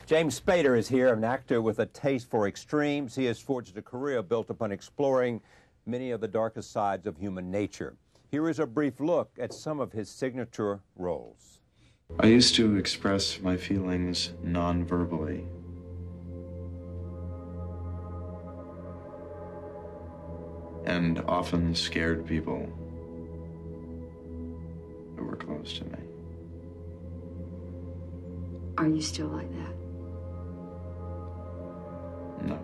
James Spader is here, an actor with a taste for extremes. He has forged a career built upon exploring many of the darkest sides of human nature. Here is a brief look at some of his signature roles. I used to express my feelings non-verbally. And often scared people who were close to me. Are you still like that? No.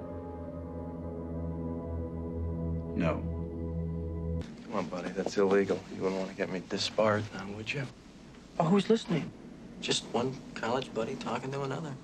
No. Come on, buddy, that's illegal. You wouldn't want to get me disbarred now, would you? Oh, who's listening? Just one college buddy talking to another.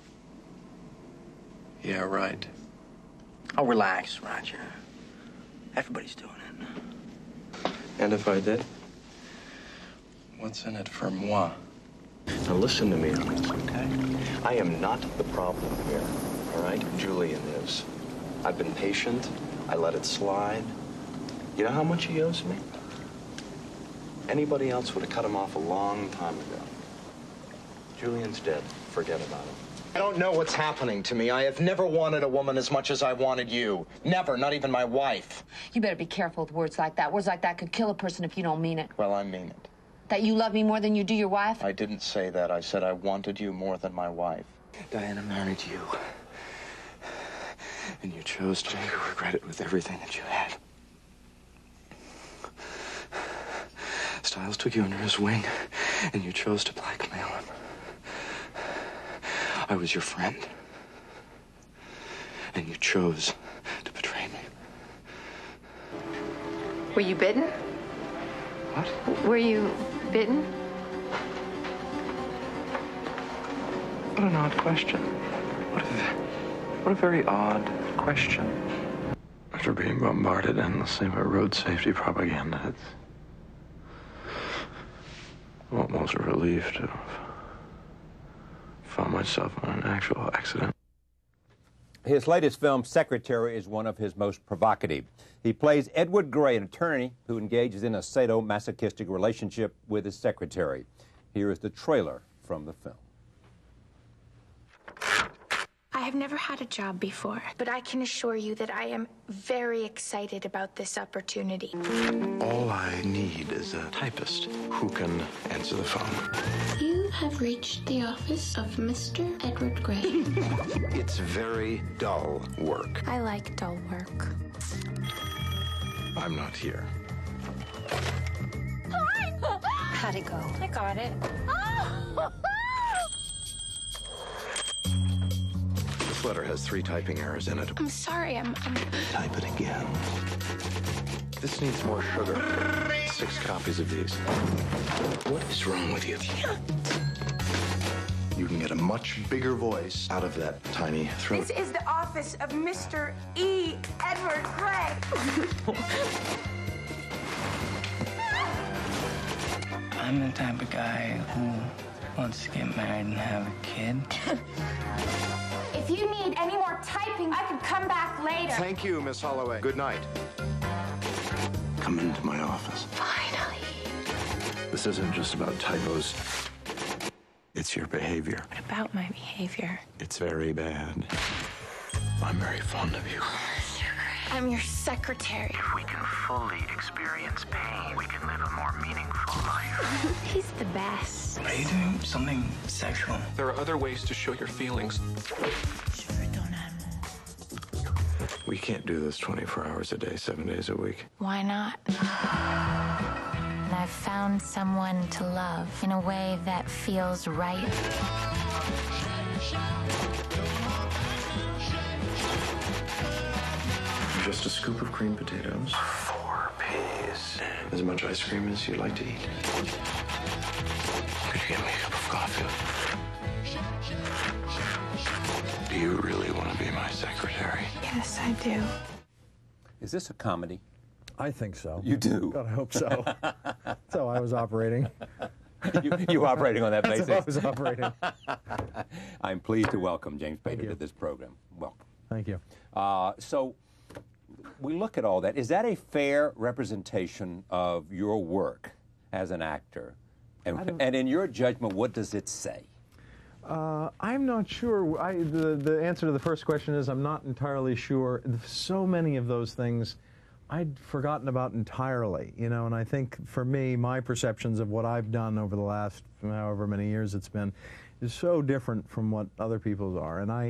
Yeah, right. Oh, relax, Roger. Everybody's doing it. And if I did? What's in it for moi? Now listen to me on this, okay? I am not the problem here, all right? Julian is. I've been patient. I let it slide. You know how much he owes me? Anybody else would have cut him off a long time ago. Julian's dead. Forget about him. I don't know what's happening to me. I have never wanted a woman as much as I wanted you. Never, not even my wife. You better be careful with words like that. Words like that could kill a person if you don't mean it. Well, I mean it. That you love me more than you do your wife? I didn't say that. I said I wanted you more than my wife. Diana married you. And you chose to make her regret it with everything that you had. Styles took you under his wing, and you chose to blackmail him. I was your friend. And you chose to betray me. Were you bitten? What? Were you bitten? What an odd question. What a very odd question. After being bombarded endlessly by road safety propaganda, it's almost a relief to find myself on an actual accident. His latest film, Secretary, is one of his most provocative. He plays Edward Gray, an attorney who engages in a sadomasochistic relationship with his secretary. Here is the trailer from the film. I have never had a job before, but I can assure you that I am very excited about this opportunity. All I need is a typist who can answer the phone. You have reached the office of Mr. Edward Gray. It's very dull work. I like dull work. I'm not here. How'd it go? I got it. This letter has 3 typing errors in it. I'm sorry, I'm... Type it again. This needs more sugar. 6 copies of these. What is wrong with you? You can get a much bigger voice out of that tiny throat. This is the office of Mr. E. Edward Gray. I'm the type of guy who wants to get married and have a kid. If you need any more typing, I could come back later. Thank you, Miss Holloway. Good night. Come into my office. Finally. This isn't just about typos. It's your behavior. What about my behavior? It's very bad. I'm very fond of you. I'm your secretary. If we can fully experience pain, we can live a more meaningful life. He's the best. Are you doing something sexual? There are other ways to show your feelings. We can't do this 24 hours a day, 7 days a week. Why not? And I've found someone to love in a way that feels right. Just a scoop of creamed potatoes. 4 peas. As much ice cream as you'd like to eat. Could you get me a cup of coffee? Do you really want to be my secretary? Yes, I do. Is this a comedy? I think so. You do? God, I hope so. That's how I was operating. You operating on that basis? That's how I was operating. I'm pleased to welcome James Spader to this program. Welcome. Thank you. So we look at all that. Is that a fair representation of your work as an actor? And in your judgment, what does it say? I'm not sure. The answer to the first question is I'm not entirely sure. So many of those things I'd forgotten about entirely, you know, and I think for me, my perceptions of what I've done over the last however many years it's been is so different from what other people's are, and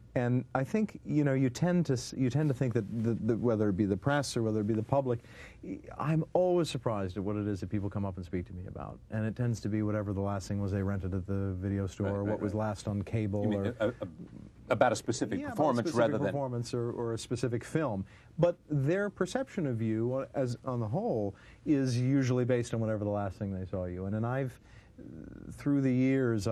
I think, you know, you tend to think that whether it be the press or whether it be the public, I'm always surprised at what it is that people come up and speak to me about, and it tends to be whatever the last thing was they rented at the video store, or what was last on cable, you mean or about a specific performance, about a specific rather than performance or a specific film. But their perception of you, as on the whole, is usually based on whatever the last thing they saw you. And I've, through the years,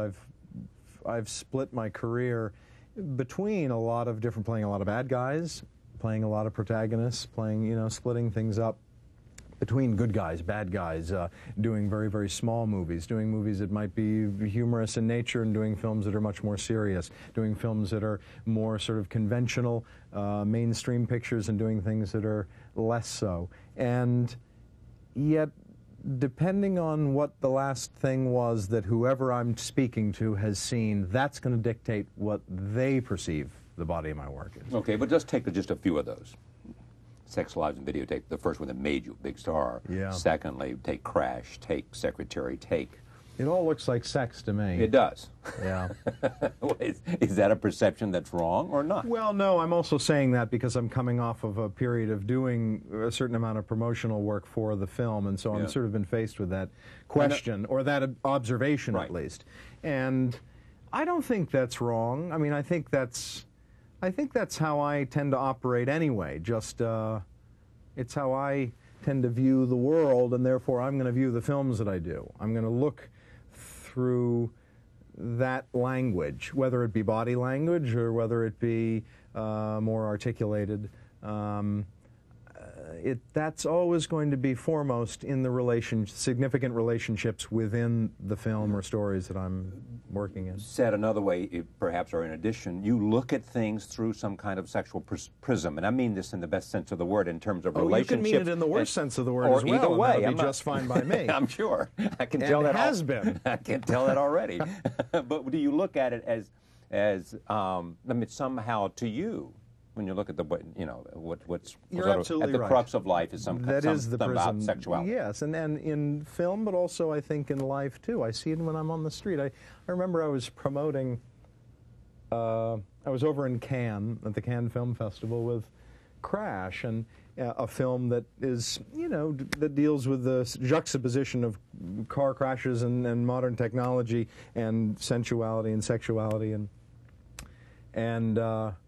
I've split my career between a lot of different, playing a lot of bad guys, playing a lot of protagonists, playing, you know, splitting things up between good guys, bad guys, doing very, very small movies, doing movies that might be humorous in nature, and doing films that are much more serious, doing films that are more sort of conventional, mainstream pictures, and doing things that are less so. And yet, depending on what the last thing was that whoever I'm speaking to has seen, that's going to dictate what they perceive the body of my work is. Okay, but just take just a few of those. Sex, Lives, and Videotape, the first one that made you a big star. Yeah. Secondly, take Crash, take Secretary, take... It all looks like sex to me. It does. Yeah. Is that a perception that's wrong or not? Well, no, I'm also saying that because I'm coming off of a period of doing a certain amount of promotional work for the film, and so I've sort of been faced with that question, or that observation at least. And I don't think that's wrong. I mean, I think that's how I tend to operate anyway. Just, it's how I tend to view the world, and therefore I'm going to view the films that I do. I'm going to look through that language, whether it be body language or whether it be more articulated. That's always going to be foremost in the significant relationships within the film or stories that I'm working in. Said another way, perhaps, or in addition, you look at things through some kind of sexual prism, and I mean this in the best sense of the word, in terms of relationships. You can mean it in the worst sense of the word as well. Either way, that'll be just fine by me. I'm sure. I can tell that. It has been. I can tell that already. But do you look at it as I mean, somehow to you, when you look at the, you know, what's sort of at the crux of life is something about sexuality. Yes, and in film, but also I think in life too. I see it when I'm on the street. I remember I was promoting, I was over in Cannes at the Cannes Film Festival with Crash, and a film that is, you know, that deals with the juxtaposition of car crashes and modern technology and sensuality and sexuality, and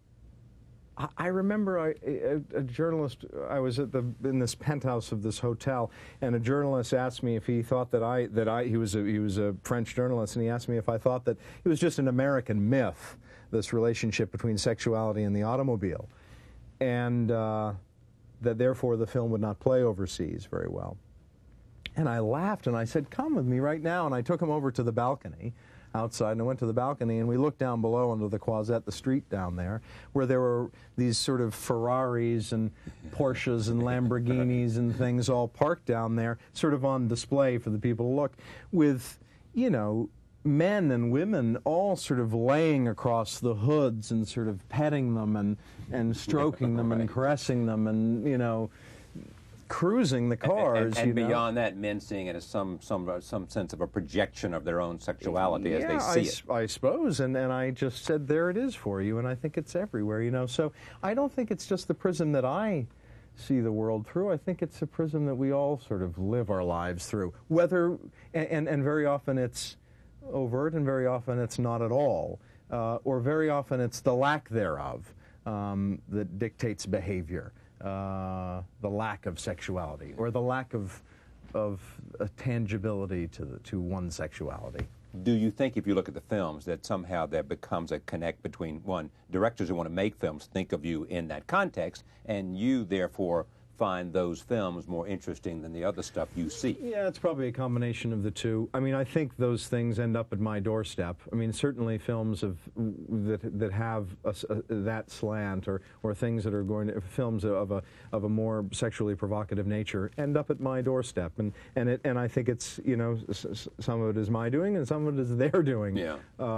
I remember a journalist, I was in this penthouse of this hotel, and a journalist asked me if he thought he was a French journalist, and he asked me if I thought that it was just an American myth, this relationship between sexuality and the automobile, and that therefore the film would not play overseas very well. And I laughed and I said, "Come with me right now," and I took him over to the balcony outside, and I went to the balcony, and we looked down below under the Croisette, the street down there, where there were these sort of Ferraris and Porsches and Lamborghinis and things all parked down there, sort of on display for the people to look, with, you know, men and women all sort of laying across the hoods and sort of petting them and stroking them and caressing them and, you know, cruising the cars. And beyond that, men seeing it as some sense of a projection of their own sexuality as they see it. I suppose, and I just said, there it is for you, and I think it's everywhere, you know. So I don't think it's just the prism that I see the world through. I think it's a prism that we all sort of live our lives through. Whether, and very often it's overt, and very often it's not at all, or very often it's the lack thereof that dictates behavior. The lack of sexuality, or the lack of a tangibility to one's sexuality. Do you think, if you look at the films, that somehow there becomes a connect between, one, directors who want to make films think of you in that context, and you therefore find those films more interesting than the other stuff you see? Yeah, it's probably a combination of the two. I mean, I think those things end up at my doorstep. I mean, certainly films that have that slant, or things that are going to, films of a more sexually provocative nature, end up at my doorstep. And I think it's, you know, some of it is my doing and some of it is their doing. Yeah.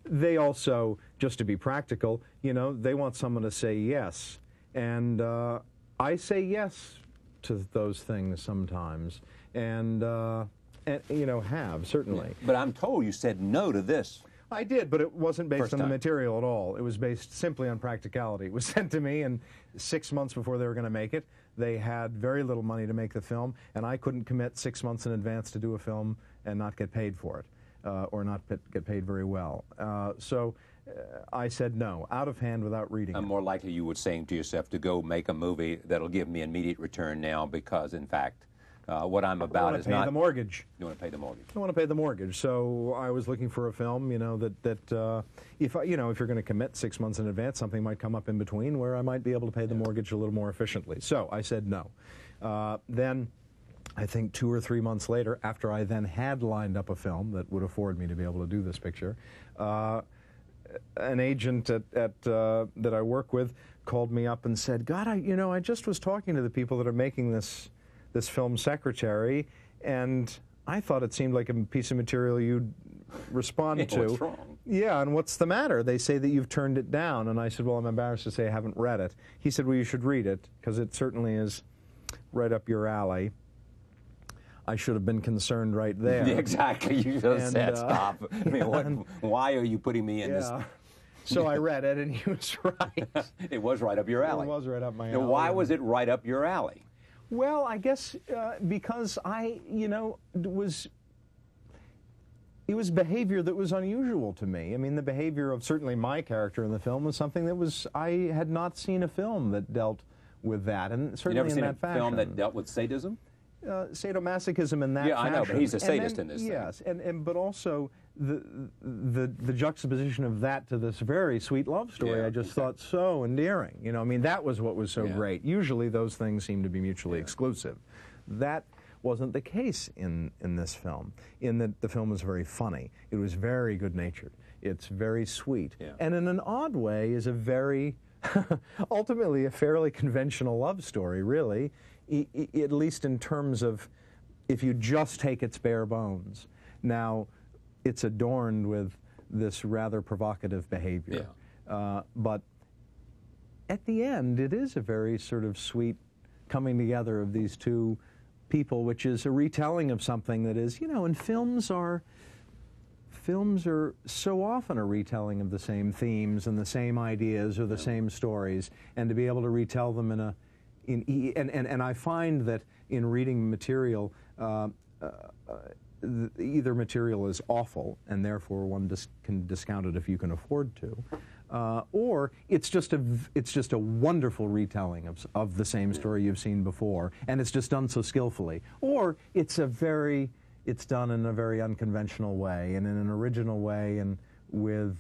they also, just to be practical, you know, they want someone to say yes. And I say yes to those things sometimes. And you know, certainly. But I'm told you said no to this. I did, but it wasn't based First on the time. material at all. It was based simply on practicality. It was sent to me, and 6 months before they were going to make it, they had very little money to make the film, and I couldn't commit 6 months in advance to do a film and not get paid for it, or not get paid very well. So I said no, out of hand without reading I'm it. more likely you would saying to yourself to go make a movie that'll give me immediate return now because, in fact, what I'm about is not... I want to pay the mortgage. You want to pay the mortgage. I want to pay the mortgage. So I was looking for a film, you know, that if you're going to commit 6 months in advance, something might come up in between where I might be able to pay the mortgage a little more efficiently. So I said no. Then, I think 2 or 3 months later, after I then had lined up a film that would afford me to be able to do this picture, an agent that I work with called me up and said, God, I just was talking to the people that are making this film, Secretary, and I thought it seemed like a piece of material you'd respond to. What's wrong? Yeah, and what's the matter? They say that you've turned it down. And I said, well, I'm embarrassed to say I haven't read it. He said, well, you should read it, because it certainly is right up your alley. I should have been concerned right there. Yeah, exactly. You should have said stop. I mean, why are you putting me in this? So I read it, and he was right. It was right up your alley. It was right up my alley. Now, why was it right up your alley? Well, I guess because it was behavior that was unusual to me. I mean, the behavior of certainly my character in the film was something that I had not seen a film that dealt with that, and certainly you never in seen that fashion. a film that dealt with sadism? Sadomasochism in that fashion. Yeah, I know, but he's a sadist in this. Yes, but also the juxtaposition of that to this very sweet love story, I just thought so endearing. You know, I mean, that was what was so great. Usually those things seem to be mutually exclusive. That wasn't the case in this film, in that the film was very funny. It was very good-natured. It's very sweet. Yeah. And in an odd way is a very, ultimately a fairly conventional love story, really, at least in terms of if you just take its bare bones. Now, it's adorned with this rather provocative behavior. Yeah. But at the end, it is a very sort of sweet coming together of these two people, which is a retelling of something that is, you know, and films are so often a retelling of the same themes and the same ideas or the same stories, and to be able to retell them and I find that in reading material, either material is awful, and therefore one can discount it if you can afford to, or it's just a wonderful retelling of the same story you've seen before, and it's just done so skillfully, or it's done in a very unconventional way and in an original way and with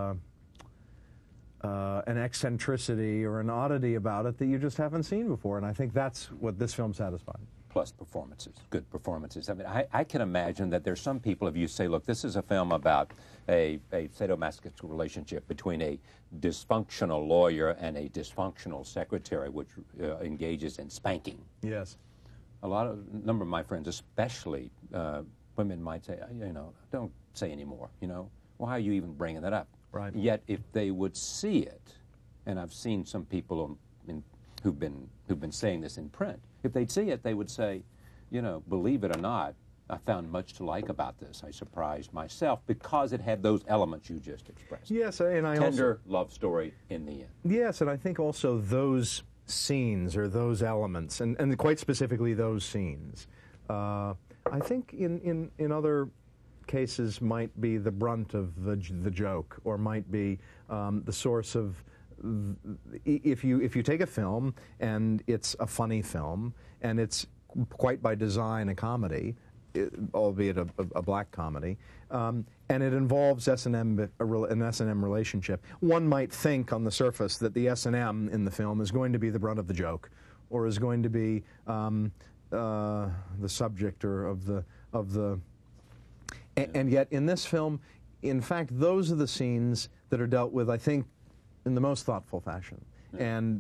an eccentricity or an oddity about it that you just haven't seen before, and I think that's what this film satisfied. Plus performances, good performances. I mean, I can imagine that there's some people, if you say, look, this is a film about a sadomasochistic relationship between a dysfunctional lawyer and a dysfunctional secretary, which engages in spanking. Yes. A number of my friends, especially women, might say, you know, don't say any more, you know. Why are you even bringing that up? Right. Yet, if they would see it, and I've seen some people who've been saying this in print, if they'd see it, they would say, you know, believe it or not, I found much to like about this. I surprised myself because it had those elements you just expressed. Yes, and I tender love story in the end. Yes, and I think also those scenes or those elements, and quite specifically those scenes, I think in other cases might be the brunt of the joke, or might be the source of. If you take a film and it's a funny film and it's quite by design a comedy, albeit a black comedy, and it involves an S&M relationship, one might think on the surface that the S&M in the film is going to be the brunt of the joke, or is going to be the subject or of the. And yet in this film, in fact, those are the scenes that are dealt with, I think, in the most thoughtful fashion, and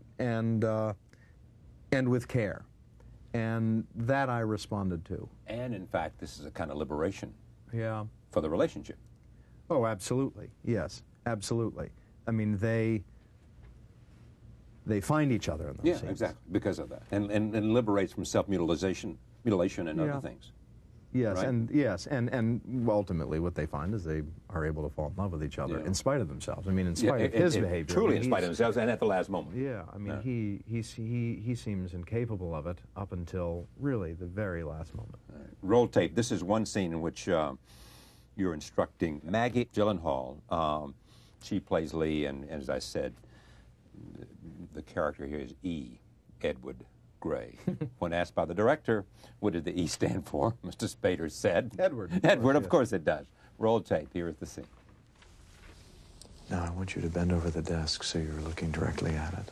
with care, and that I responded to. And in fact, this is a kind of liberation. Yeah. For the relationship. Oh, absolutely. Yes, absolutely. I mean, they find each other in those scenes. Exactly, because of that. And liberates from self-mutilation and other things. Yes, right? and ultimately what they find is they are able to fall in love with each other in spite of themselves. I mean, in spite of his behavior. Truly in spite of themselves and at the last moment. Yeah, I mean, he seems incapable of it up until really the very last moment. Roll tape. This is one scene in which you're instructing Maggie Gyllenhaal. She plays Lee, and as I said, the character here is E. Edward Gray. When asked by the director, what did the E stand for, Mr. Spader said, Edward. Edward, of course it does. Roll tape. Here is the scene. Now I want you to bend over the desk so you're looking directly at it.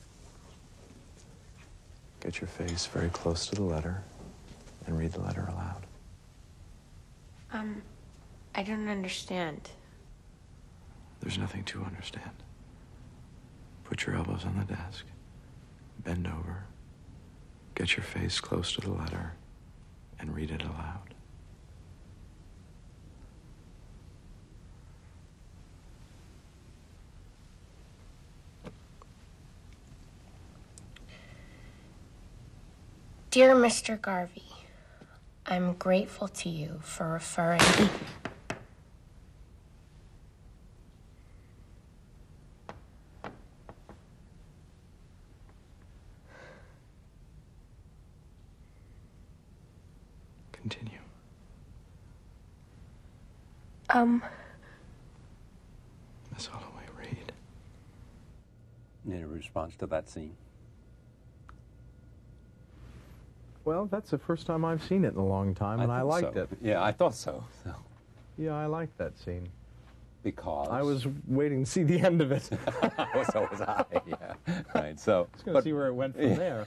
Get your face very close to the letter and read the letter aloud. I don't understand. There's nothing to understand. Put your elbows on the desk. Bend over. Get your face close to the letter and read it aloud. Dear Mr. Garvey, I'm grateful to you for referring... Continue. Miss Holloway, read. In response to that scene. Well, that's the first time I've seen it in a long time, and I liked it. Yeah, I thought so. Yeah, I liked that scene. Because? I was waiting to see the end of it. So was I, yeah. Right, so... I was going to see where it went from there.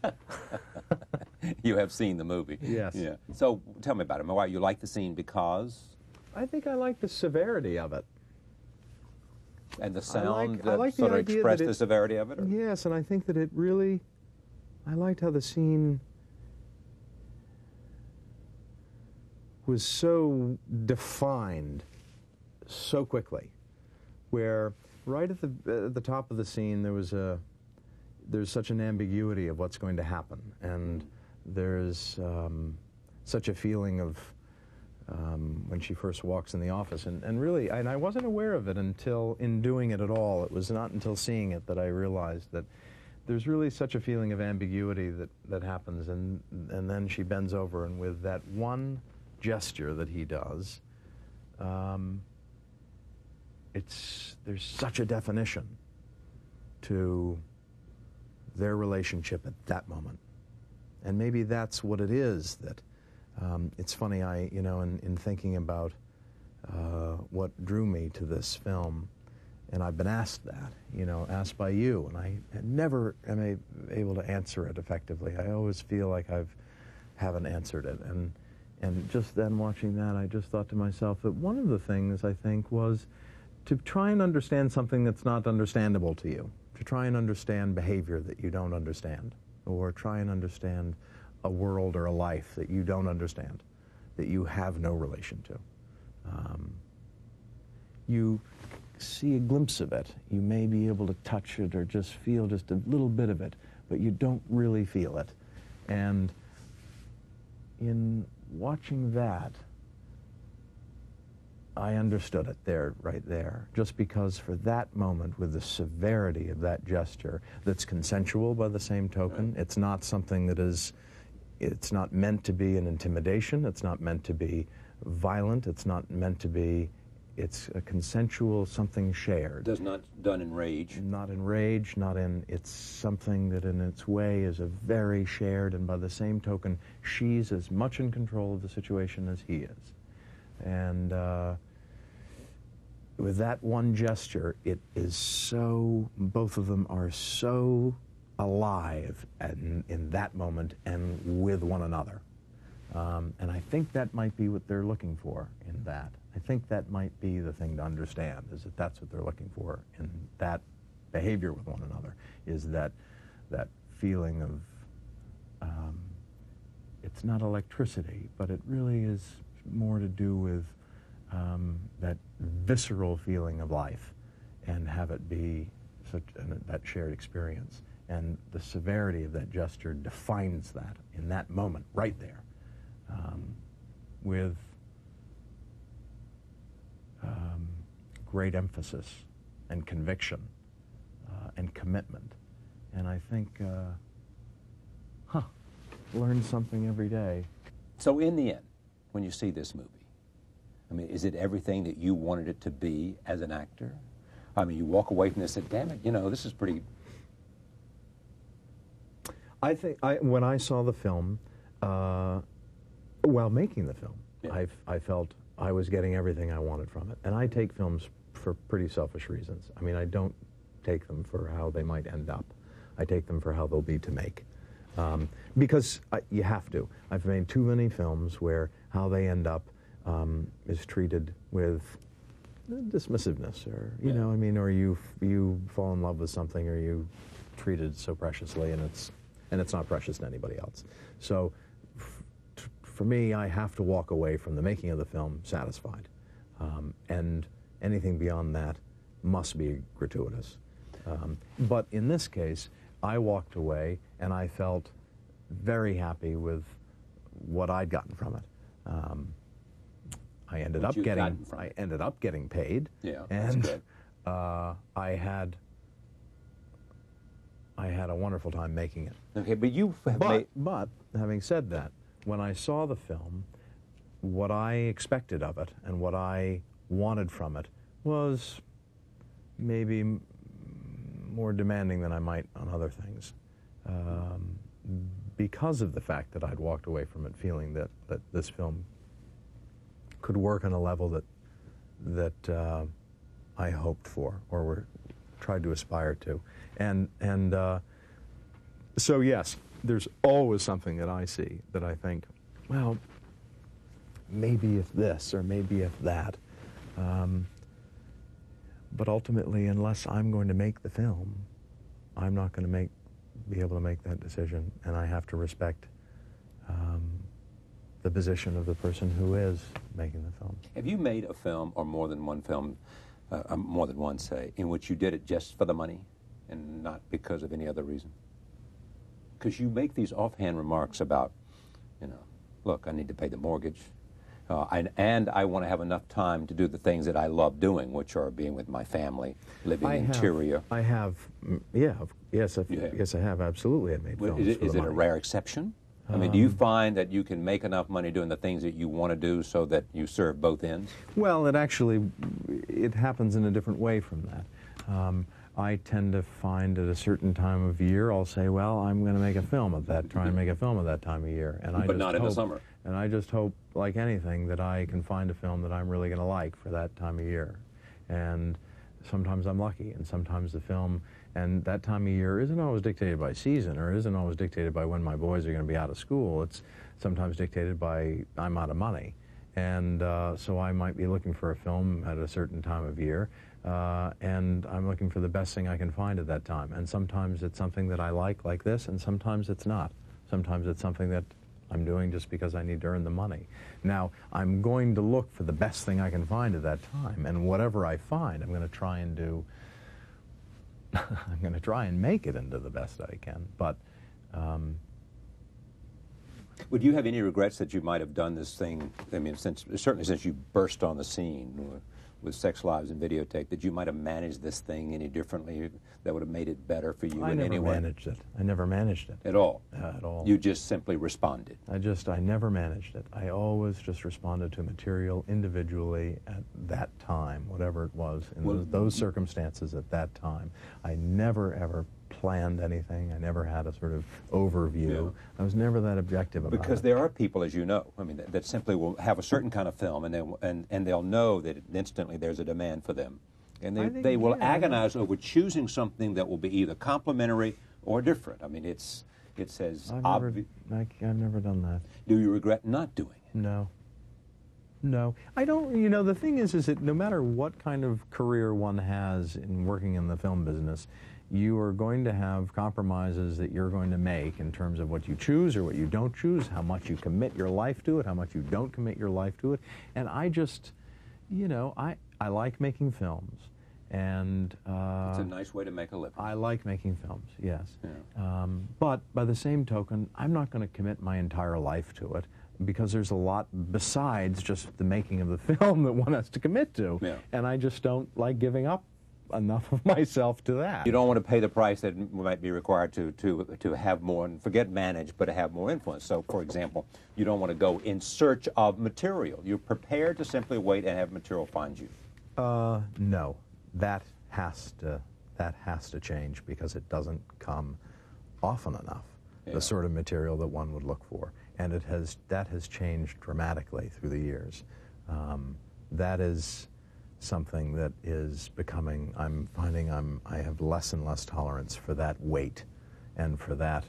You have seen the movie. Yes. Yeah. So tell me about it. Why you like the scene? Because? I think I like the severity of it. And the sound I like that sort of expressed the the severity of it? Or? Yes, and I think that it really... I liked how the scene was so defined so quickly, where right at the top of the scene there's such an ambiguity of what's going to happen, and there's such a feeling of when she first walks in the office, and really, and I wasn't aware of it until in doing it at all. It was not until seeing it that I realized that there's really such a feeling of ambiguity that happens, and then she bends over, and with that one gesture that he does, there's such a definition to their relationship at that moment. And maybe that's what it is that, it's funny, in thinking about what drew me to this film, and I've been asked that, asked by you, and I never am able to answer it effectively. I always feel like haven't answered it. And just then watching that, I just thought to myself that one of the things, I think, was to try and understand something that's not understandable to you, to try and understand behavior that you don't understand, or try and understand a world or a life that you don't understand, that you have no relation to. You see a glimpse of it. You may be able to touch it or just feel just a little bit of it, but you don't really feel it. And in watching that, I understood it there, right there, just because for that moment, with the severity of that gesture, that's consensual by the same token, it's not something that is, it's not meant to be an intimidation, it's not meant to be violent, it's not meant to be, it's a consensual, something shared. Does not done in rage. Not in rage, not in, it's something that in its way is a very shared, and by the same token, she's as much in control of the situation as he is. And with that one gesture, it is so, both of them are so alive in that moment and with one another. And I think that might be what they're looking for in that. I think that might be the thing to understand, is that that's what they're looking for in that behavior with one another, is that feeling of, it's not electricity, but it really is more to do with that visceral feeling of life, and have it be that shared experience. And the severity of that gesture defines that in that moment, right there, with great emphasis and conviction and commitment. And I think, learn something every day. So in the end, when you see this movie, I mean, is it everything that you wanted it to be as an actor? I mean, you walk away from this and say, damn it, you know, this is pretty... I think when I saw the film, while making the film, yeah, I felt I was getting everything I wanted from it. And I take films for pretty selfish reasons. I mean, I don't take them for how they might end up. I take them for how they'll be to make. Because you have to. I've made too many films where how they end up is treated with dismissiveness, or, you know, I mean, or you fall in love with something, or you treat it so preciously, and it's not precious to anybody else. So for me, I have to walk away from the making of the film satisfied. And anything beyond that must be gratuitous. But in this case, I walked away and I felt very happy with what I'd gotten from it. I ended up getting paid. Yeah, and that's good. I had a wonderful time making it. Okay, but but having said that, when I saw the film, what I expected of it and what I wanted from it was maybe more demanding than I might on other things, because of the fact that I'd walked away from it feeling that this film could work on a level that I hoped for, or tried to aspire to. And so yes, there's always something that I see that I think, well, maybe if this, or maybe if that. But ultimately, unless I'm going to make the film, I'm not going to be able to make that decision, and I have to respect the position of the person who is making the film. Have you made a film, or more than one film, more than one, say, in which you did it just for the money and not because of any other reason? Because you make these offhand remarks about, you know, look, I need to pay the mortgage, and I want to have enough time to do the things that I love doing, which are being with my family, living interior. Yes, I have, absolutely. I've made films Is it a rare exception? I mean, do you find that you can make enough money doing the things that you want to do so that you serve both ends? Well, it happens in a different way from that. I tend to find at a certain time of year, I'll say, well, I'm going to make a film of that, try and make a film of that time of year. But not in the summer. And I just hope, like anything, that I can find a film that I'm really going to like for that time of year. And sometimes I'm lucky, and sometimes the film, and that time of year isn't always dictated by season, or isn't always dictated by when my boys are going to be out of school. It's sometimes dictated by I'm out of money. And so I might be looking for a film at a certain time of year, and I'm looking for the best thing I can find at that time. And sometimes it's something that I like this, and sometimes it's not. Sometimes it's something that I'm doing just because I need to earn the money. Now, I'm going to look for the best thing I can find at that time, and whatever I find, I'm going to try and do, I'm going to try and make it into the best I can. But would you have any regrets that you might have done this thing, I mean, certainly since you burst on the scene with Sex, Lives, and Videotape, that you might have managed this thing any differently that would have made it better for you in any way? I never managed it. At all? At all. You just simply responded? I never managed it. I always just responded to material individually at that time, whatever it was, in those circumstances at that time. I never, ever planned anything. I never had a sort of overview. Yeah. I was never that objective about it. Because there are people, as you know, I mean, that simply will have a certain kind of film, and they'll know that instantly there's a demand for them. And they will agonize over choosing something that will be either complementary or different. I mean, it says obvious. I've never done that. Do you regret not doing it? No. No. I don't, you know, the thing is that no matter what kind of career one has in working in the film business, you are going to have compromises that you're going to make in terms of what you choose or what you don't choose, how much you commit your life to it, how much you don't commit your life to it. And I just, You know, I like making films, and it's a nice way to make a living. I like making films, yes. Yeah. But by the same token, I'm not going to commit my entire life to it, because there's a lot besides just the making of the film that one has to commit to. Yeah. And I just don't like giving up enough of myself to that. You don't want to pay the price that might be required to have more, and forget manage, but to have more influence. So, for example, you don't want to go in search of material. You're prepared to simply wait and have material find you. No, that has to change, because it doesn't come often enough. Yeah. The sort of material that one would look for, and that has changed dramatically through the years. That is something that is becoming, I'm finding I have less and less tolerance for that wait, and for that,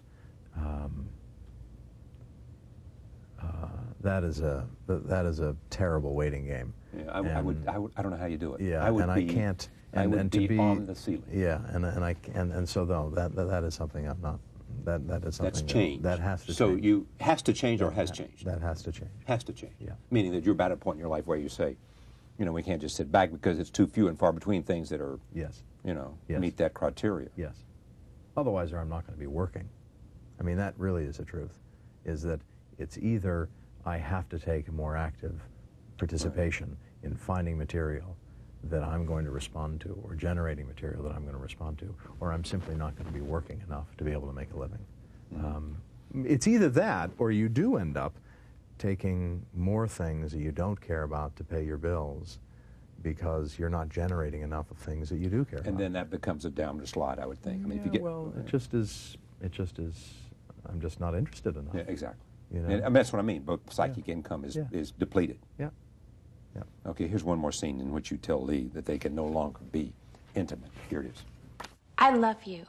that is a terrible waiting game. Yeah, I don't know how you do it. Yeah, I can't. I would be to be on the ceiling. Yeah, and so no, that is something I'm not. That is something that's changed. That has to. So change. you has to change, or has changed. That has to change. Has to change. Yeah. Meaning that you're about at a point in your life where you say, you know, we can't just sit back, because it's too few and far between things that are, yes, you know, yes, meet that criteria. Yes. Otherwise, I'm not going to be working. I mean, that really is the truth. Is that it's either I have to take a more active participation in finding material that I'm going to respond to, or generating material that I'm going to respond to, or I'm simply not going to be working enough to be able to make a living. It's either that, or you do end up taking more things that you don't care about to pay your bills, because you're not generating enough of things that you do care about. And then that becomes a downward slide, I would think. I mean, Yeah, if you get, well, it just is. I'm just not interested enough. yeah, exactly. You know? And I mean, that's what I mean. Both psychic income is depleted. Yeah. Yeah. Okay, here's one more scene in which you tell Lee that they can no longer be intimate. Here it is. I love you.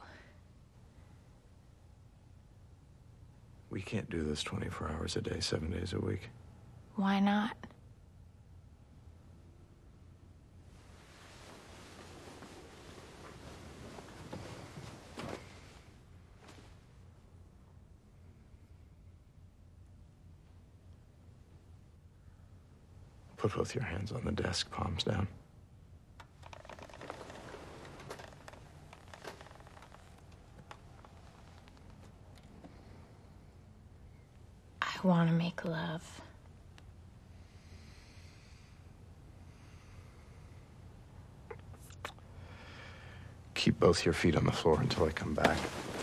We can't do this 24 hours a day, 7 days a week. Why not? Put both your hands on the desk, palms down. I want to make love. Keep both your feet on the floor until I come back.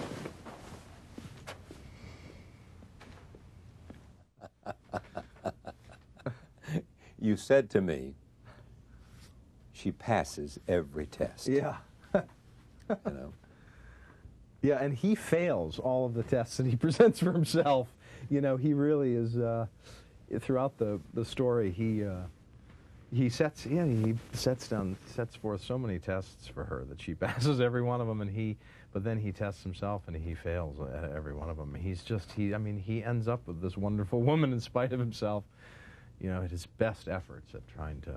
You said to me, she passes every test. Yeah. You know? Yeah, and he fails all of the tests that he presents for himself. You know, he really is. Throughout the story, he sets forth so many tests for her that she passes every one of them, but then he tests himself and he fails at every one of them. He ends up with this wonderful woman in spite of himself. You know, at his best efforts at trying to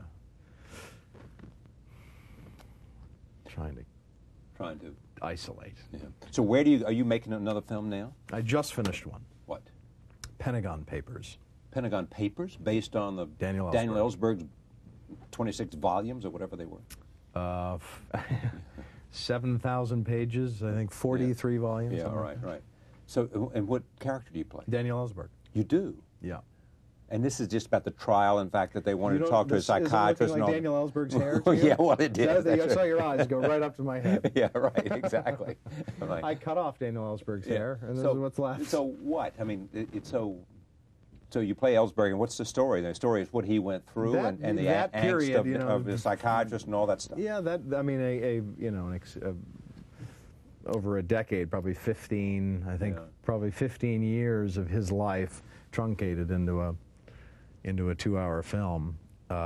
isolate. Yeah. So are you making another film now? I just finished one. What? Pentagon Papers. Pentagon Papers, based on the Daniel Ellsberg's 26 volumes or whatever they were. 7,000 pages, I think 43 volumes. Yeah, right. So, and what character do you play? Daniel Ellsberg. You do? Yeah. And this is just about the trial, in fact, that they wanted to talk to a psychiatrist. Is it looking like Daniel Ellsberg's hair? Yeah, well, it did. I saw your eyes go right up to my head. Yeah, right, exactly. Like, I cut off Daniel Ellsberg's hair, and this is what's left. So what? I mean, so you play Ellsberg, and what's the story? The story is what he went through, and the angst period, of the psychiatrist and all that stuff. Yeah, over a decade, probably 15, I think, probably 15 years of his life truncated into a 2-hour film,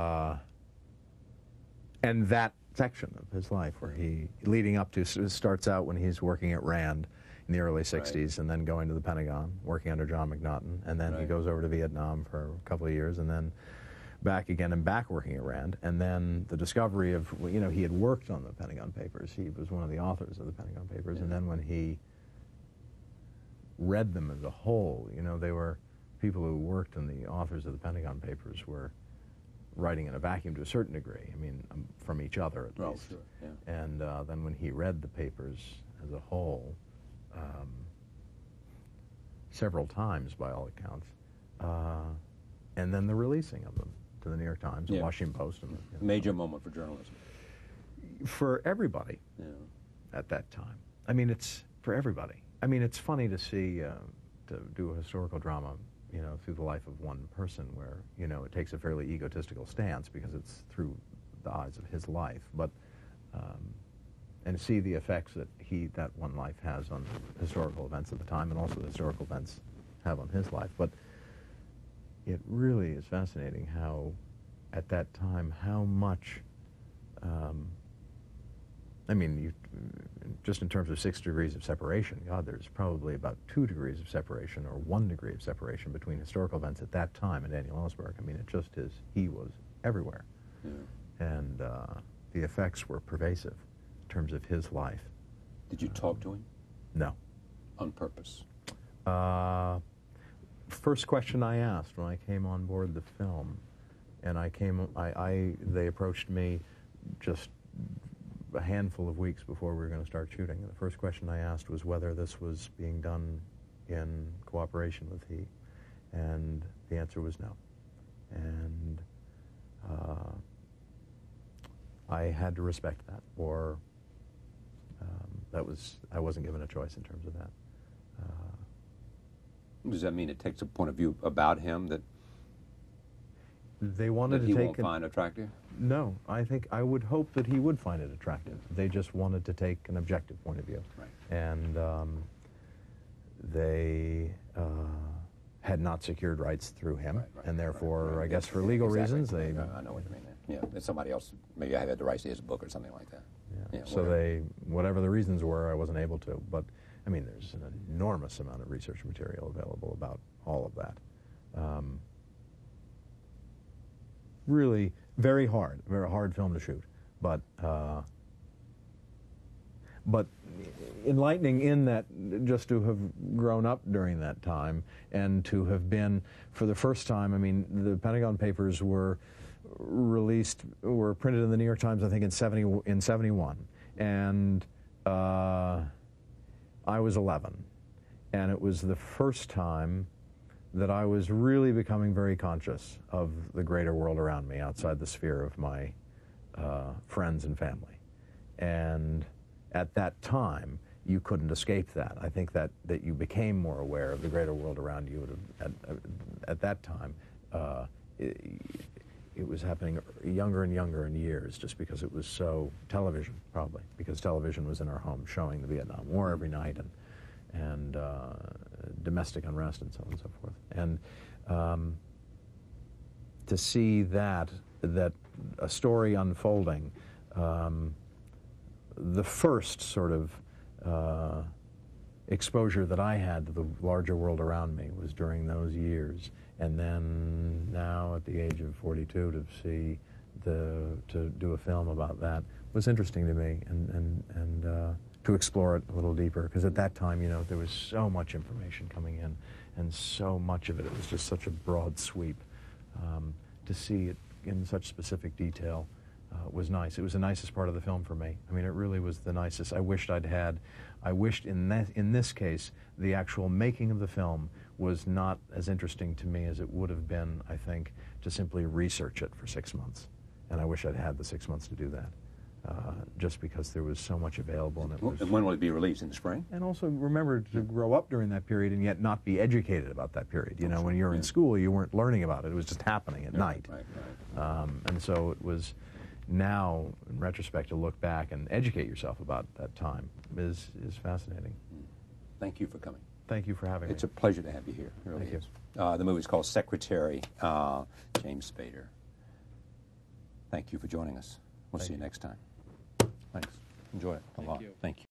and that section of his life where he, leading up to, starts out when he's working at Rand in the early 60s, and then going to the Pentagon, working under John McNaughton, and then he goes over to Vietnam for a couple of years, and then back again and back working at Rand, and then the discovery of, he had worked on the Pentagon Papers. He was one of the authors of the Pentagon Papers, and then when he read them as a whole, they were people who worked on the authors of the Pentagon Papers were writing in a vacuum to a certain degree. I mean, from each other at least. Sure, yeah. And then when he read the papers as a whole, several times by all accounts, and then the releasing of them to the New York Times, the Washington Post. And the, major moment for journalism. For everybody at that time. I mean, it's for everybody. I mean, it's funny to see, to do a historical drama, you know, through the life of one person where, you know, it takes a fairly egotistical stance because it's through the eyes of his life, but, and see the effects that that one life has on historical events at the time and also the historical events have on his life. But it really is fascinating how, at that time, how much, I mean, just in terms of 6 degrees of separation, God, there's probably about 2 degrees of separation or 1 degree of separation between historical events at that time and Daniel Ellsberg. I mean, it just is, he was everywhere. Yeah. And the effects were pervasive in terms of his life. Did you talk to him? No. On purpose? First question I asked when I came on board the film, and they approached me just a handful of weeks before we were going to start shooting. And the first question I asked was whether this was being done in cooperation with he, and the answer was no. And I had to respect that, or I wasn't given a choice in terms of that. Does that mean it takes a point of view about him that they wanted that he to take won't find attractive? No, I would hope that he would find it attractive. They just wanted to take an objective point of view. Right. And they had not secured rights through him, and therefore, I guess for legal reasons, they... I know what you mean. Yeah, that somebody else, maybe I had the rights to his book or something like that. Yeah, so whatever the reasons were, I wasn't able to. But, I mean, there's an enormous amount of research material available about all of that. Really very hard film to shoot, but enlightening in that, just to have grown up during that time and to have been, for the first time, I mean, the Pentagon Papers were printed in the New York Times, I think, in 71, and I was 11, and it was the first time that I was really becoming very conscious of the greater world around me outside the sphere of my friends and family. And at that time, you couldn't escape that. I think that you became more aware of the greater world around you at that time. It was happening younger and younger in years, just because it was so television, probably, because television was in our home showing the Vietnam War every night, and domestic unrest and so on and so forth. And to see that a story unfolding, the first sort of exposure that I had to the larger world around me was during those years. And then now at the age of 42 to do a film about that was interesting to me, and to explore it a little deeper, because at that time, you know, there was so much information coming in, and so much of it was just such a broad sweep. To see it in such specific detail was nice. It was the nicest part of the film for me. I mean, it really was the nicest. I wished in this case, the actual making of the film was not as interesting to me as it would have been, I think, to simply research it for 6 months. And I wish I'd had the 6 months to do that. Just because there was so much available. And when will it be released? In the spring? And also remember to grow up during that period and yet not be educated about that period. You know, when you were in school, you weren't learning about it. It was just happening at night. Right. And so it was now, in retrospect, to look back and educate yourself about that time is fascinating. Thank you for coming. Thank you for having me. It's a pleasure to have you here. It really is. The movie's called Secretary, James Spader. Thank you for joining us. We'll see you next time. Thanks. Enjoy it a lot. Thank you.